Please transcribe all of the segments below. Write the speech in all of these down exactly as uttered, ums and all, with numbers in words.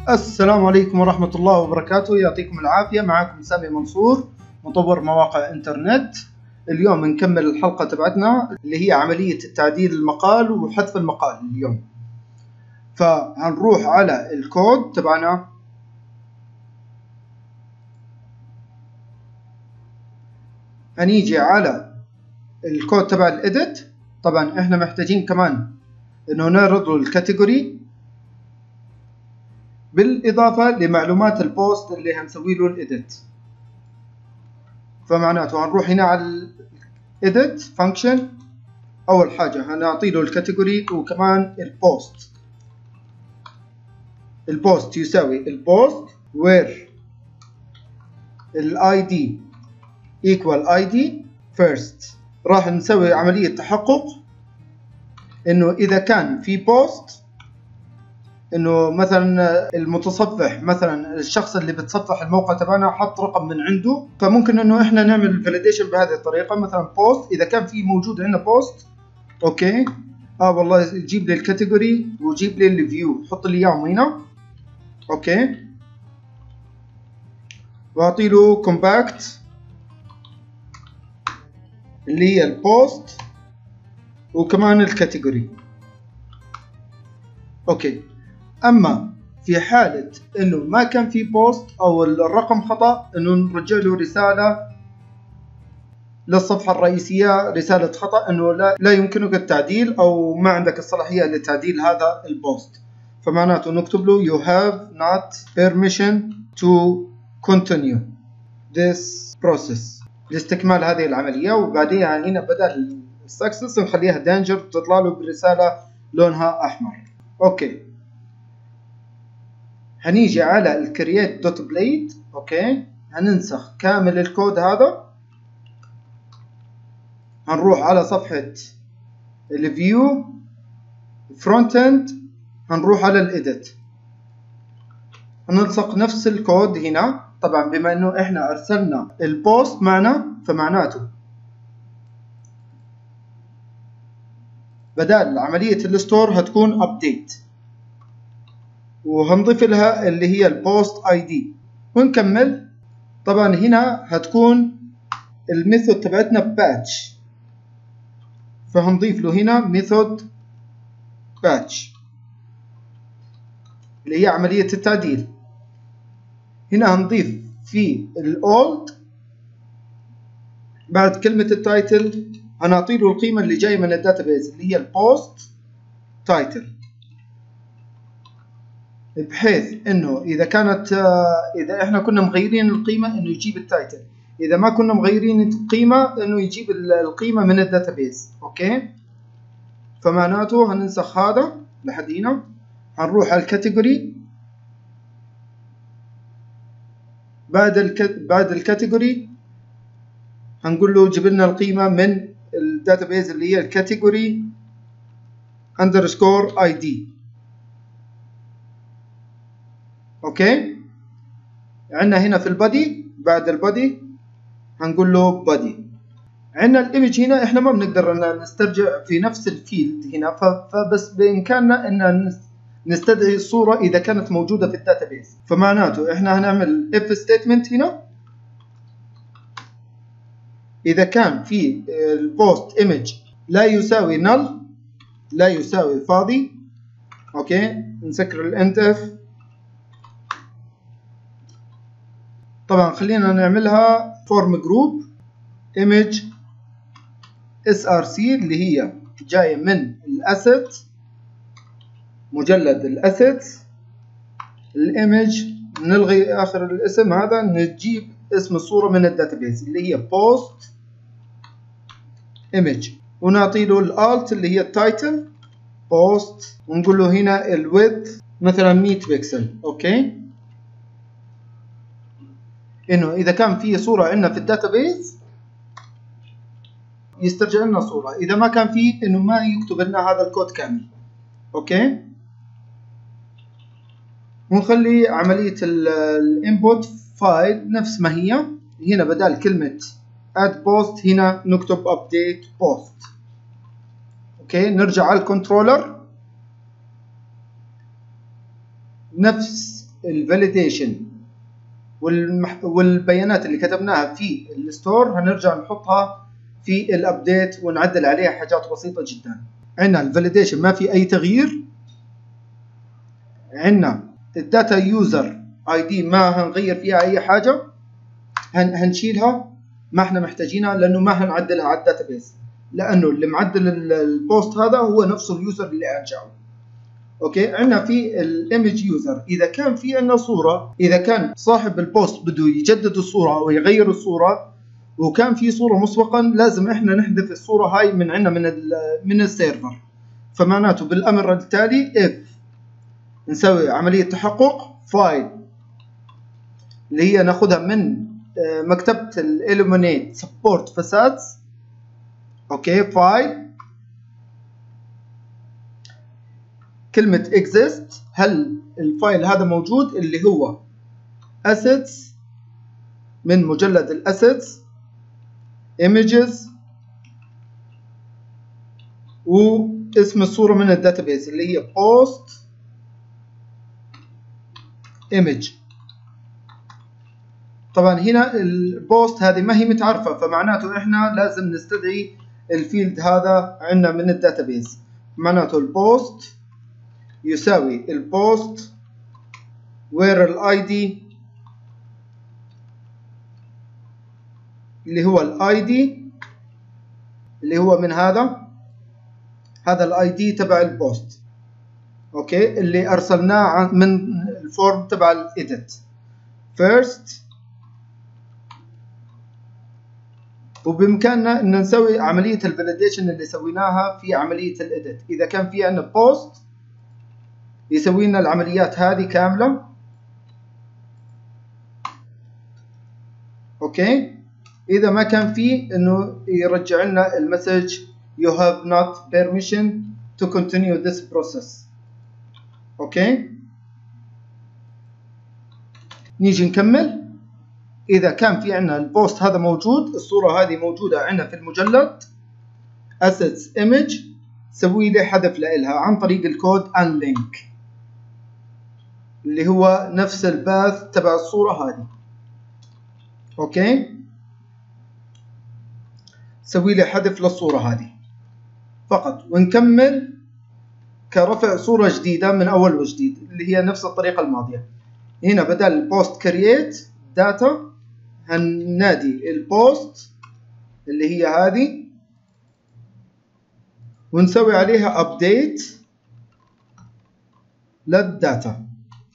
السلام عليكم ورحمة الله وبركاته، يعطيكم العافية. معكم سامي منصور، مطور مواقع انترنت. اليوم نكمل الحلقة تبعتنا اللي هي عملية تعديل المقال وحذف المقال اليوم. فهنروح على الكود تبعنا، هنيجي على الكود تبع الإديت. طبعا احنا محتاجين كمان انه نعرض له الكاتيجوري بالإضافة لمعلومات البوست اللي هنسوي له الإديت. فمعناته هنروح هنا على الإديت فانكشن. أول حاجة هنعطي له الكاتيجوري وكمان البوست. البوست يساوي البوست where الاي دي equal اي دي first. راح نسوي عملية تحقق إنه إذا كان في بوست، انه مثلا المتصفح، مثلا الشخص اللي بتصفح الموقع تبعنا حط رقم من عنده، فممكن انه احنا نعمل فاليديشن بهذه الطريقه. مثلا بوست، اذا كان في موجود عندنا بوست، اوكي اه والله جيب لي الكاتيجوري وجيب لي الفيو، حط لي اياهم هنا، اوكي، واعطي له كومباكت اللي هي البوست وكمان الكاتيجوري، اوكي. اما في حالة انه ما كان في بوست او الرقم خطأ، انه نرجع له رسالة للصفحة الرئيسية، رسالة خطأ انه لا, لا يمكنك التعديل او ما عندك الصلاحية لتعديل هذا البوست. فمعناته نكتب له you have not permission to continue this process لاستكمال هذه العملية. وبعدين هنا بدل success نخليها danger، تطلع له برسالة لونها احمر، اوكي. هنيجي على ال create.blade، اوكي، هننسخ كامل الكود هذا. هنروح على صفحة الفيو فرونت اند، هنروح على الإديت، هنلصق نفس الكود هنا. طبعا بما انه احنا ارسلنا البوست معنا، فمعناته بدال عملية الستور هتكون update، وهنضيف لها اللي هي البوست اي دي ونكمل. طبعا هنا هتكون الميثود تبعتنا باتش، فهنضيف له هنا ميثود باتش اللي هي عملية التعديل. هنا هنضيف في الاولد بعد كلمة التايتل هنعطي له القيمة اللي جاية من الداتابيز اللي هي البوست تايتل، بحيث انه اذا كانت اذا احنا كنا مغيرين القيمه انه يجيب التايتل، اذا ما كنا مغيرين القيمه انه يجيب القيمه من الداتابيز، اوكي. فمعناته هننسخ هذا لحد هنا. هنروح على الكاتيجوري، بعد الك... بعد الكاتيجوري هنقول له جيب لنا القيمه من الداتابيز اللي هي الكاتيجوري اندرسكور اي دي، اوكي. عندنا هنا في البادي، بعد البادي هنقول له بادي. عندنا الايمج هنا احنا ما بنقدر نسترجع في نفس الفيلد هنا، فبس بامكاننا ان نستدعي الصوره اذا كانت موجوده في الداتابيز. فمعناته احنا هنعمل if statement هنا، اذا كان في البوست ايمج لا يساوي null، لا يساوي فاضي، اوكي، نسكر الاند اف. طبعا خلينا نعملها فورم جروب image src اللي هي جاية من الاسيت، مجلد الاسيت الايمج. نلغي اخر الاسم هذا، نجيب اسم الصورة من الداتابيز اللي هي post image، ونعطي له الالت اللي هي التايتل post، ونقول له هنا الويدث مثلا مية بكسل، اوكي. انه اذا كان في صورة عندنا في الداتابيز يسترجع لنا صورة، اذا ما كان في انه ما يكتب لنا هذا الكود كامل، اوكي. ونخلي عملية الانبوت فايل نفس ما هي. هنا بدال كلمة add post هنا نكتب update post، اوكي. نرجع على الكنترولر، نفس الفاليديشن والمح... والبيانات اللي كتبناها في الستور هنرجع نحطها في الابديت ونعدل عليها حاجات بسيطة جدا. عندنا الفاليديشن ما في اي تغيير. عندنا الداتا يوزر اي دي ما هنغير فيها اي حاجة، هن... هنشيلها، ما احنا محتاجينها لانه ما هنعدلها على الداتابيس، لانه اللي معدل البوست هذا هو نفسه اليوزر اللي ارجعه. اوكي. عندنا في الايمج يوزر، اذا كان في عندنا صوره، اذا كان صاحب البوست بده يجدد الصوره او يغير الصوره وكان في صوره مسبقا، لازم احنا نحذف الصوره هاي من عندنا من من السيرفر. فمعناته بالامر التالي if نسوي عمليه تحقق فايل اللي هي ناخذها من مكتبه الالومينيت سبورت فاسادز. اوكي. فايل كلمة exist، هل الفايل هذا موجود اللي هو assets من مجلد الاسيتس images واسم الصورة من الداتابيس اللي هي post image. طبعا هنا البوست هذه ما هي متعرفة، فمعناته احنا لازم نستدعي الفيلد هذا عندنا من الداتابيس. معناته البوست يساوي البوست where الاي دي اللي هو الاي دي اللي هو من هذا هذا الاي دي تبع البوست. اوكي. اللي ارسلناه من الفورم تبع الايديت first. وبامكاننا ان نسوي عمليه الفاليديشن اللي سويناها في عمليه الايديت. اذا كان في عندنا بوست يسوي لنا العمليات هذه كامله. اوكي. اذا ما كان فيه انه يرجع لنا المسج you have not permission to continue this process. اوكي. نيجي نكمل. اذا كان في عندنا البوست هذا موجود، الصوره هذه موجوده عندنا في المجلد assets image، سوي لي حذف لها عن طريق الكود unlink اللي هو نفس الباث تبع الصورة هذه. اوكي. سوي لي حذف للصورة هذه فقط، ونكمل كرفع صورة جديدة من اول وجديد اللي هي نفس الطريقة الماضية. هنا بدل post create data هننادي البوست اللي هي هذه ونسوي عليها update للداتا.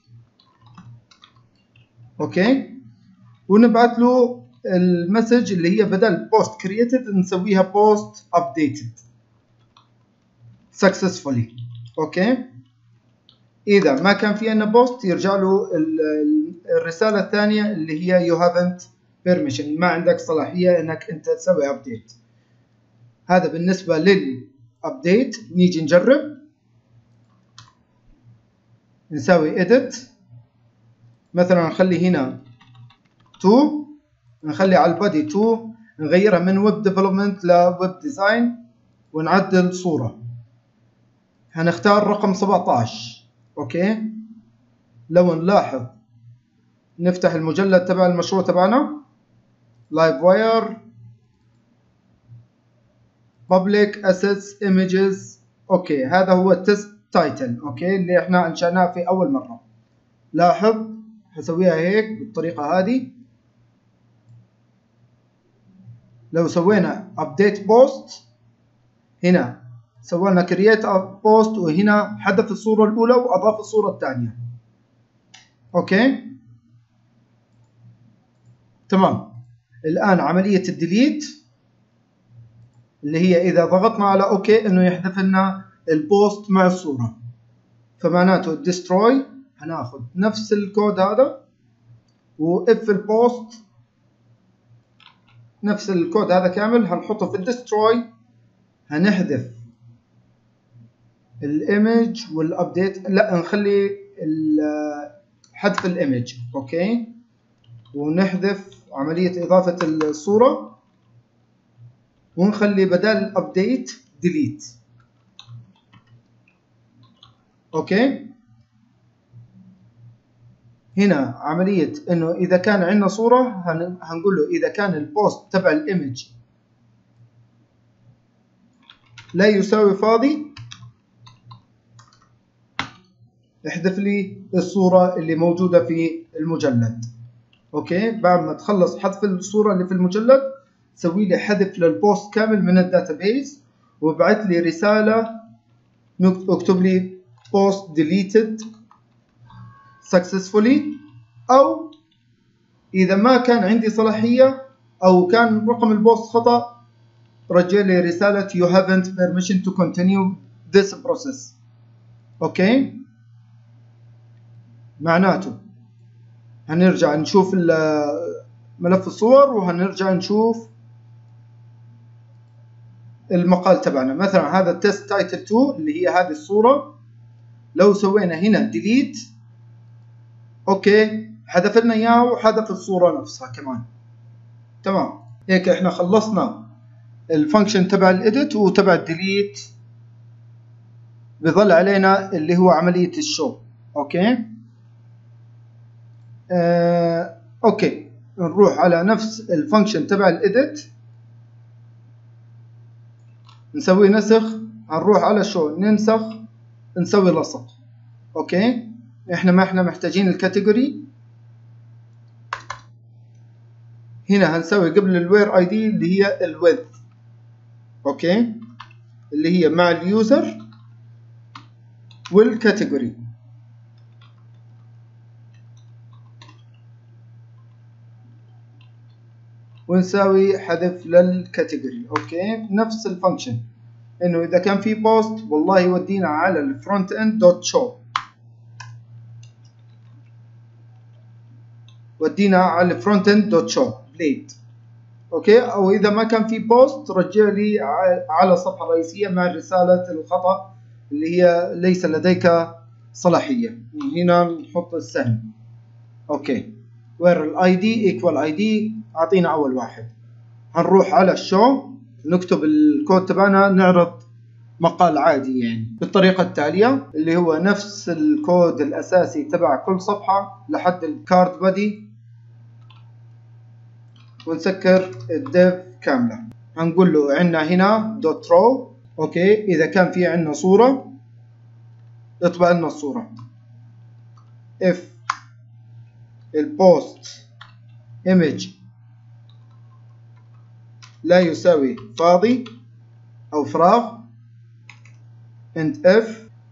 اوكي. ونبعث له المسج اللي هي بدل post created نسويها post updated successfully. اوكي. اذا ما كان في عندنا بوست يرجع له الرسالة الثانية اللي هي you haven't permission، ما عندك صلاحية انك انت تسوي update. هذا بالنسبة للupdate. نيجي نجرب نسوي edit، مثلا نخلي هنا تو، نخلي على البادي تو، نغيرها من ويب ديفلوبمنت لويب ديزاين ونعدل صورة. هنختار رقم سبعة عشر. اوكي. لو نلاحظ نفتح المجلد تبع المشروع تبعنا لايف واير public assets images. اوكي. هذا هو التست تايتل. اوكي. اللي احنا انشأناه في اول مرة. لاحظ هسويها هيك بالطريقة هذه. لو سوينا update post هنا سوينا create post وهنا حذف الصورة الأولى وأضاف الصورة الثانية. أوكي. تمام. الآن عملية الديليت اللي هي إذا ضغطنا على أوكي إنه يحذف لنا البوست مع الصورة، فمعناته destroy هناخذ نفس الكود هذا و if البوست نفس الكود هذا كامل هنحطه في الدستروي، هنحذف الايمج والابديت، لا نخلي حذف الايمج. اوكي. ونحذف عملية اضافة الصورة ونخلي بدل update delete. اوكي. هنا عملية انه اذا كان عندنا صورة هنقول له اذا كان البوست تبع الايمج لا يساوي فاضي احذف لي الصورة اللي موجودة في المجلد. اوكي، بعد ما تخلص حذف الصورة اللي في المجلد سوي لي حذف للبوست كامل من الداتابيز وابعث لي رسالة اكتب لي post deleted successfully، او اذا ما كان عندي صلاحية او كان رقم البوست خطأ رجع لي رسالة you haven't permission to continue this process. اوكي، معناته هنرجع نشوف ملف الصور وهنرجع نشوف المقال تبعنا. مثلا هذا التست تايتل اثنين اللي هي هذه الصورة، لو سوينا هنا ديليت اوكي حذف لنا اياه وحذف الصورة نفسها كمان. تمام، هيك احنا خلصنا الفانكشن تبع الاديت وتبع الديليت، بظل علينا اللي هو عملية الشو. اوكي آه، اوكي نروح على نفس الفانكشن تبع الاديت نسوي نسخ، هنروح على شو ننسخ نسوي لصق. اوكي، احنا ما احنا محتاجين الكاتيجوري، هنا هنسوي قبل الوير اي دي اللي هي الويدث. اوكي، اللي هي مع اليوزر والكاتيجوري. ونساوي حذف للكاتيجوري. اوكي، نفس الفانكشن انه اذا كان في بوست والله يودينا على الفرونت اند دوت شو، ودينا على الفرونت اند دوت شو بليد. اوكي، او اذا ما كان في بوست رجع لي على الصفحه الرئيسيه مع رساله الخطا اللي هي ليس لديك صلاحيه. هنا نحط السهم. اوكي، وير الاي دي ايكوال اي دي، اعطينا اول واحد. هنروح على الشو نكتب الكود تبعنا، نعرض مقال عادي يعني بالطريقة التالية اللي هو نفس الكود الأساسي تبع كل صفحة لحد الكارد بادي، ونسكر الديف كاملة. هنقول له عندنا هنا دوت رو. اوكي، إذا كان في عندنا صورة اطبع لنا الصورة. if البوست image لا يساوي فاضي أو فراغ and if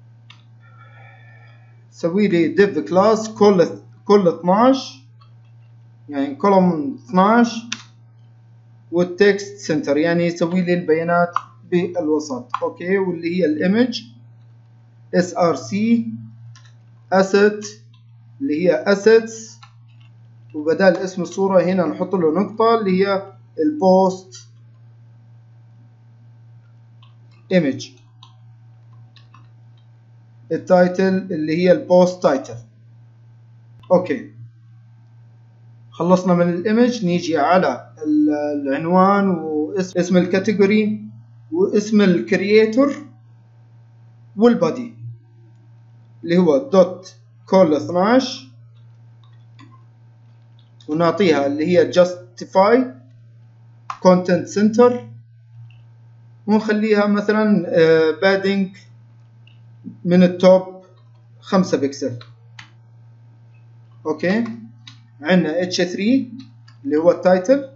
سوي لي div class كل كل اثناشر يعني column اثناشر والتكست سنتر يعني سوي لي البيانات بالوسط. اوكي، واللي هي الايمج src asset اللي هي assets، وبدال اسم الصورة هنا نحط له نقطة اللي هي البوست image. التايتل اللي هي البوست تايتل. اوكي، خلصنا من الايمج، نيجي على العنوان واسم الكاتيجوري واسم الكرييتور والبادي اللي هو دوت كول اثناشر، ونعطيها اللي هي justify content center، ونخليها مثلا بادنج من التوب خمسة بكسل. اوكي، عندنا اتش ثلاثة اللي هو التايتل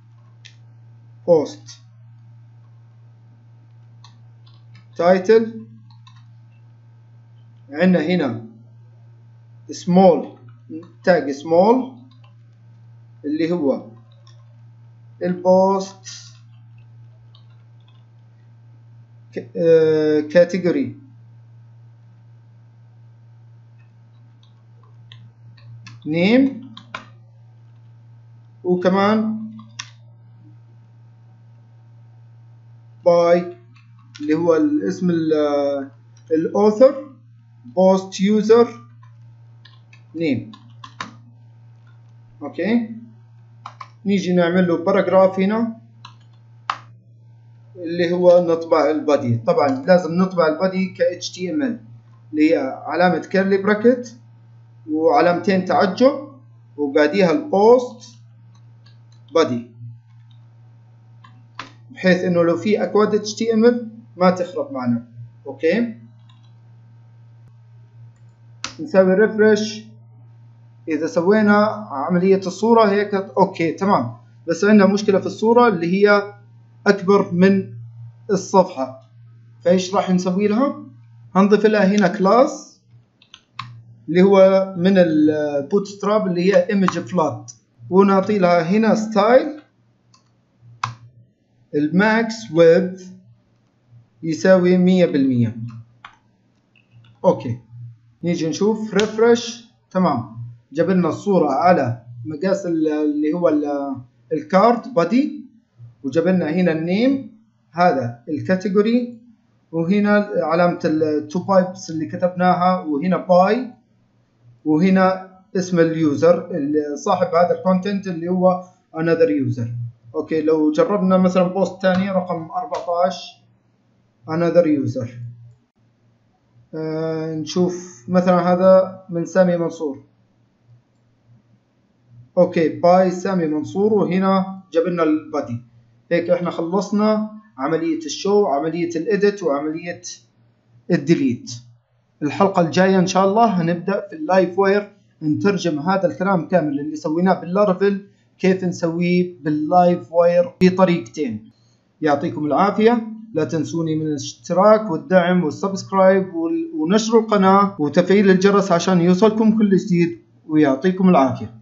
بوست تايتل، عندنا هنا small تاج small اللي هو البوست كاتيجوري نيم، وكمان باي اللي هو الاسم الاوثر بوست يوزر نيم. اوكي، نيجي نعمل له باراجراف هنا اللي هو نطبع البادي. طبعا لازم نطبع البادي ك اتش تي ام ال اللي هي علامة كيرلي براكت وعلامتين تعجب وبعديها البوست بادي، بحيث انه لو في اكواد اتش تي ام ال ما تخرب معنا. اوكي نسوي ريفرش. اذا سوينا عملية الصورة هيك اوكي تمام، بس عندنا مشكلة في الصورة اللي هي اكبر من الصفحة، فايش راح نسوي لها؟ هنضيف لها هنا كلاس اللي هو من البوتستراب اللي هي ايمج فلات، ونعطي لها هنا ستايل الماكس ويدث يساوي مية بالمية. اوكي نيجي نشوف ريفرش. تمام، جاب لنا الصورة على مقاس اللي هو الكارد بادي، وجاب لنا هنا النيم، هذا الكاتيجوري، وهنا علامة التو بايبس اللي كتبناها، وهنا باي، وهنا اسم اليوزر صاحب هذا الكونتنت اللي هو another user. اوكي لو جربنا مثلا بوست ثاني رقم أربعة عشر another user، آه نشوف مثلا هذا من سامي منصور. اوكي باي سامي منصور، وهنا جاب لنا البادي. هيك احنا خلصنا عملية الشو، عملية الإديت، وعملية الديليت. الحلقة الجاية إن شاء الله هنبدأ في اللايف وير نترجم هذا الكلام كامل اللي سويناه باللارافيل كيف نسويه باللايف وير بطريقتين. يعطيكم العافية، لا تنسوني من الاشتراك والدعم والسبسكرايب ونشر القناة وتفعيل الجرس عشان يوصلكم كل جديد، ويعطيكم العافية.